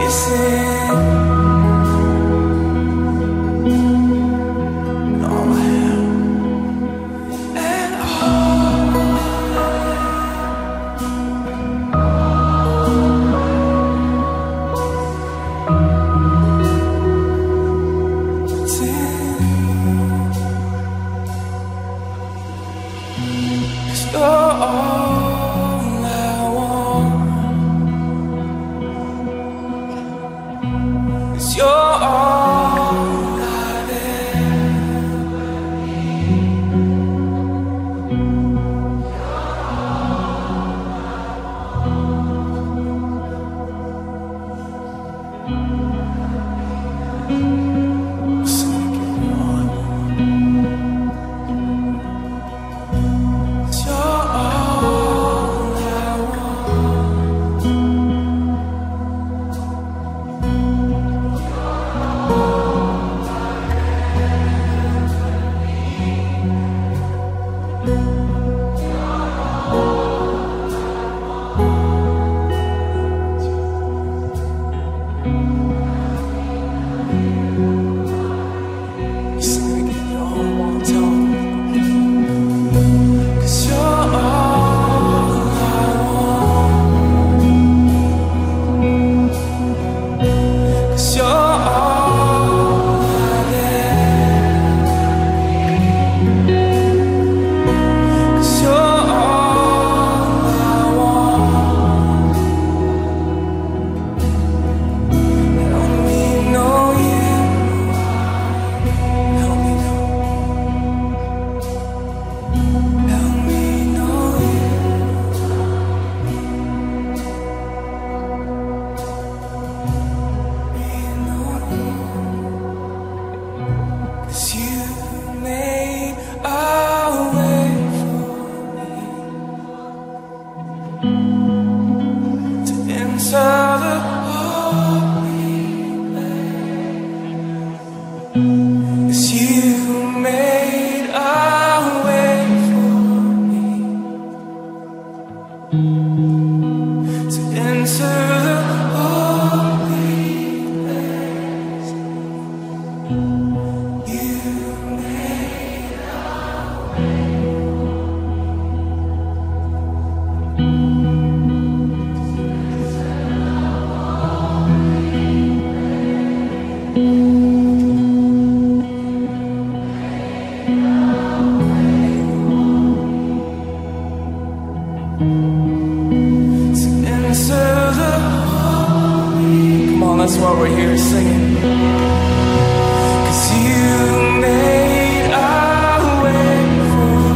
That's why we're here singing. 'Cause you made a way for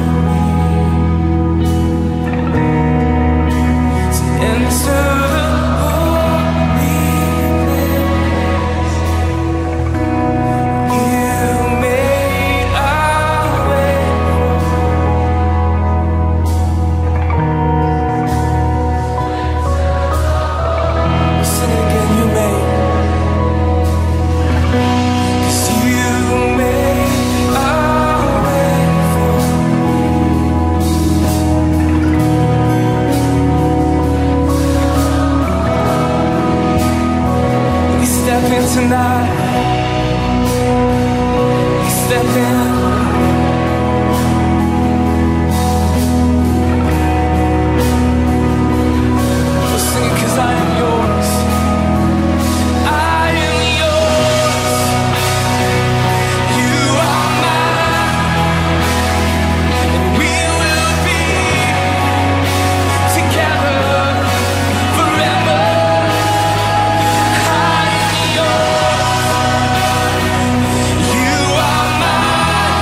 me to enter the holy place. You made a way We'll sing it again. You made. Tonight, you step in. We'll sing it 'cause I am yours. I am yours. You are mine. And we will be together forever. I am yours. You are mine.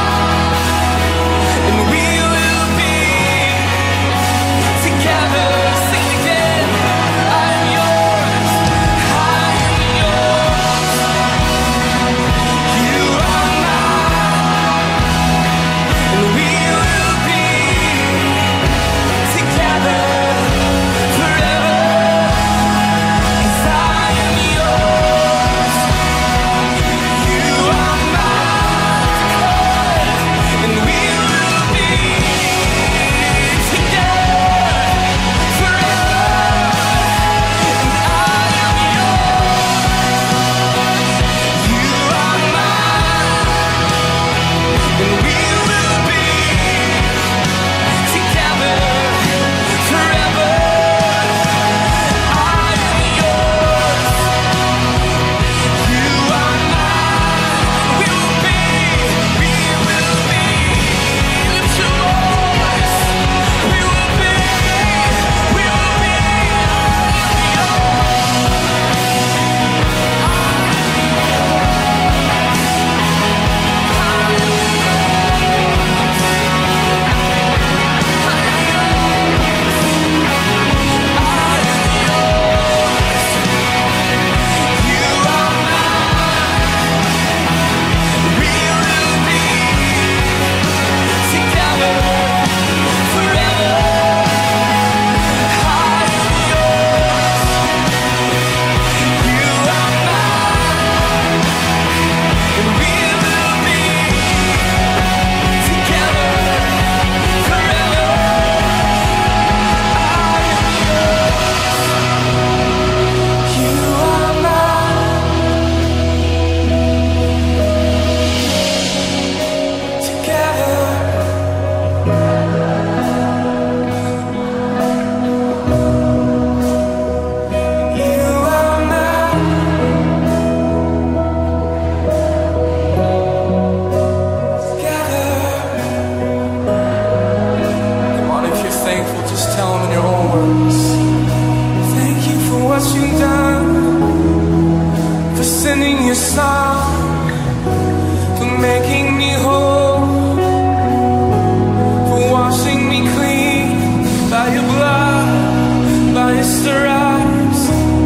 me a song, for making me whole, for washing me clean by your blood, by your stripes.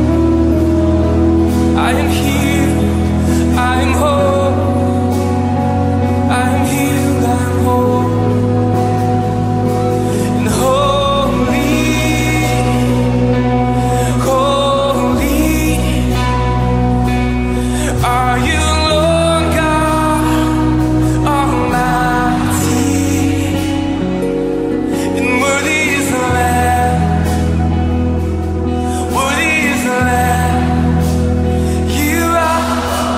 I am healed, I am whole, I am healed, I am whole. And holy, holy are you, Lord God Almighty. And worthy is the Lamb, worthy is the Lamb. You are.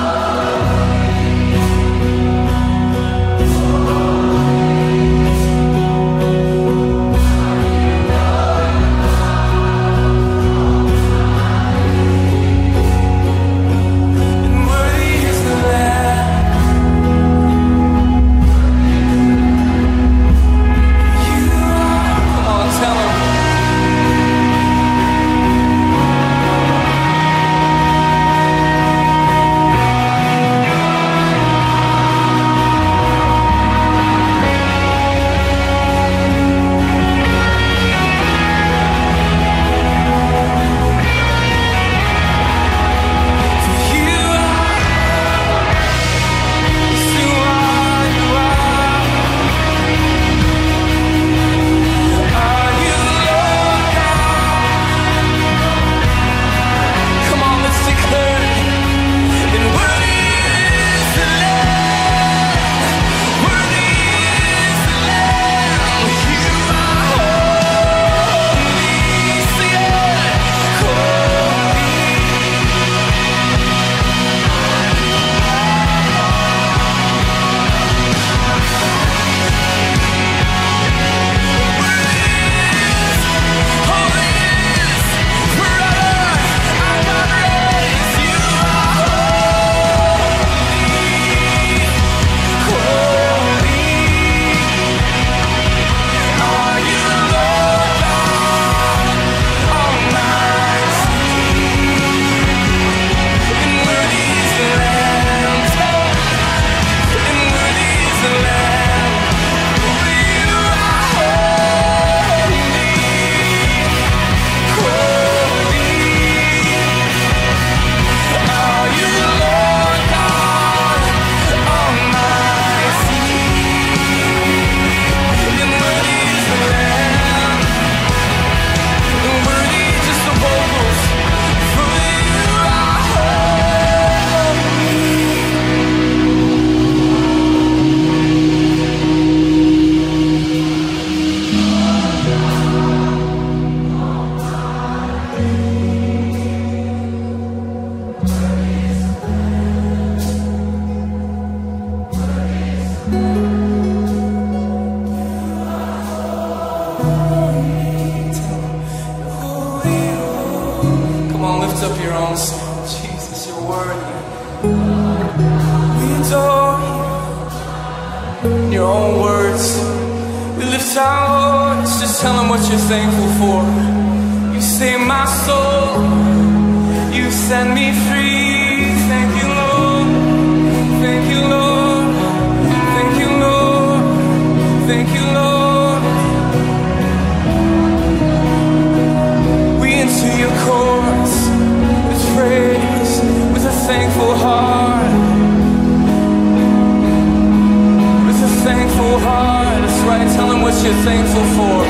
And worthy is the Lamb. You are. Come on, tell him. You are. Yes, you are. You are. Are you Lord God? Come on, let's declare it. And worthy is the Lamb, worthy is the Lamb. You are holy, sing it, holy. Holy is forever. Our God reigns. You are holy. Are you Lord God Almighty? And worthy is the Lamb. And worthy is the Lamb. You are holy, holy. Are you Lord God Almighty? And worthy is the Lamb. And worthy just the vocals. For you are holy. Come on, lift up your own song. Jesus, you're worthy. We adore you. In your own words, we lift our voice. Just tell them what you're thankful for. You saved my soul. You set me free. Thank you, Lord. Thank you, Lord. Thank you, Lord. Thank you, Lord. We enter your courts with praise, with a thankful heart. With a thankful heart. That's right. Tell them what you're thankful for.